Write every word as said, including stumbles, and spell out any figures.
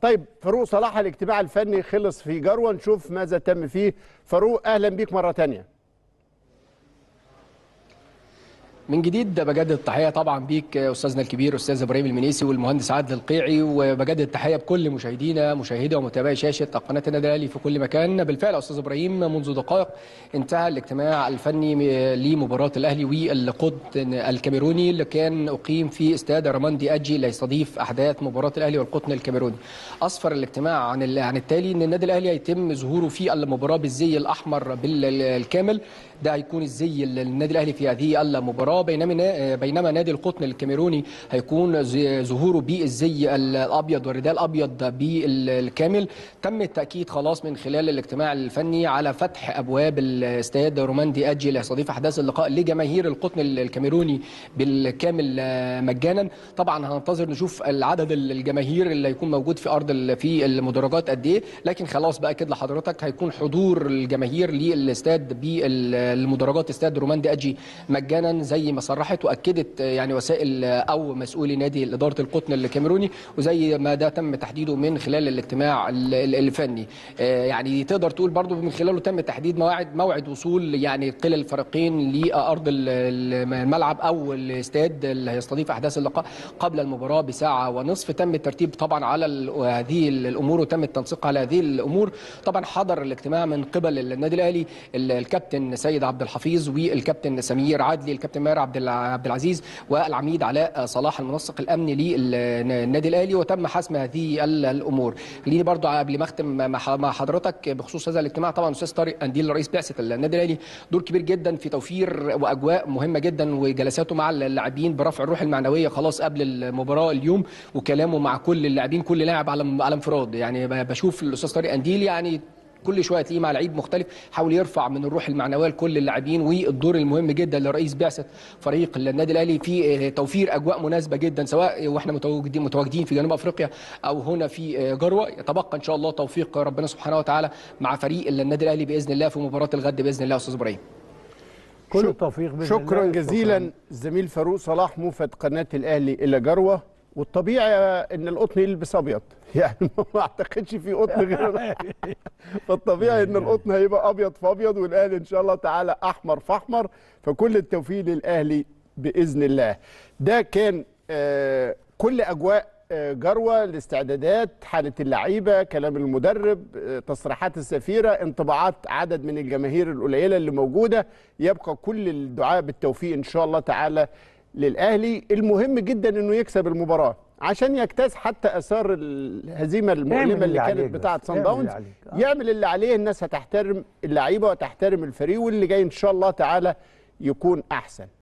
طيب فاروق صلاح، الاجتماع الفني خلص في جروه، نشوف ماذا تم فيه. فاروق اهلا بيك مره ثانيه. من جديد بجدد التحيه طبعا بيك استاذنا الكبير استاذ ابراهيم المنيسي والمهندس عادل القيعي، وبجدد التحيه بكل مشاهدينا مشاهدي ومتابعي شاشه قناه النادي الاهلي في كل مكان. بالفعل استاذ ابراهيم منذ دقائق انتهى الاجتماع الفني لمباراه الاهلي والقطن الكاميروني اللي كان اقيم في استاد رماندي اجي اللي يستضيف احداث مباراه الاهلي والقطن الكاميروني. اسفر الاجتماع عن عن التالي ان النادي الاهلي هيتم ظهوره في المباراه بالزي الاحمر بالكامل، ده هيكون الزي النادي الاهلي في هذه المباراه، بينما بينما نادي القطن الكاميروني هيكون ظهوره بالزي الابيض والرداء الابيض بالكامل. تم التاكيد خلاص من خلال الاجتماع الفني على فتح ابواب الاستاد روماندي اجي اللي هيستضيف احداث اللقاء لجماهير القطن الكاميروني بالكامل مجانا. طبعا هننتظر نشوف العدد الجماهير اللي هيكون موجود في ارض في المدرجات قد ايه، لكن خلاص باكد لحضرتك هيكون حضور الجماهير للاستاد بالمدرجات استاد روماندي اجي مجانا زي ما صرحت واكدت يعني وسائل او مسؤولي نادي اداره القطن الكاميروني، وزي ما ده تم تحديده من خلال الاجتماع الفني. يعني تقدر تقول برضو من خلاله تم تحديد موعد موعد وصول يعني كلا الفريقين لارض الملعب او الاستاد اللي هيستضيف احداث اللقاء قبل المباراه بساعه ونصف. تم الترتيب طبعا على هذه الامور وتم التنسيق على هذه الامور. طبعا حضر الاجتماع من قبل النادي الاهلي الكابتن سيد عبد الحفيظ والكابتن سمير عدلي، الكابتن ماهر عبد العزيز، والعميد علاء صلاح المنسق الامني للنادي الاهلي، وتم حسم هذه الامور. خليني برضو قبل ما اختم مع حضرتك بخصوص هذا الاجتماع، طبعا استاذ طارق قنديل رئيس بعثه النادي الاهلي دور كبير جدا في توفير واجواء مهمه جدا، وجلساته مع اللاعبين برفع الروح المعنويه خلاص قبل المباراه اليوم، وكلامه مع كل اللاعبين كل لاعب على على انفراد. يعني بشوف الاستاذ طارق قنديل يعني كل شويه تلاقيه مع لعيب مختلف حاول يرفع من الروح المعنويه لكل اللاعبين، والدور المهم جدا لرئيس بعثه فريق النادي الاهلي في توفير اجواء مناسبه جدا سواء واحنا متواجدين متواجدين في جنوب افريقيا او هنا في جروه. يتبقى ان شاء الله توفيق ربنا سبحانه وتعالى مع فريق النادي الاهلي باذن الله في مباراه الغد باذن الله. استاذ ابراهيم كل التوفيق باذن الله. شكرا جزيلا الزميل فاروق صلاح موفد قناه الاهلي الى جروه. والطبيعي ان القطن يلبس ابيض، يعني ما اعتقدش في قطن غير فالطبيعي ان القطن هيبقى ابيض في ابيض، والاهلي ان شاء الله تعالى احمر في احمر. فكل التوفيق للاهلي باذن الله. ده كان آه كل اجواء آه جروه، الاستعدادات، حاله اللعيبه، كلام المدرب، آه تصريحات السفيره، انطباعات عدد من الجماهير القليله اللي موجوده. يبقى كل الدعاء بالتوفيق ان شاء الله تعالى للاهلي. المهم جدا انه يكسب المباراه عشان يجتاز حتى اثار الهزيمه المؤلمه اللي كانت بتاعه صن داونز. يعمل اللي عليه، الناس هتحترم اللعيبه وتحترم الفريق، واللي جاي ان شاء الله تعالى يكون احسن.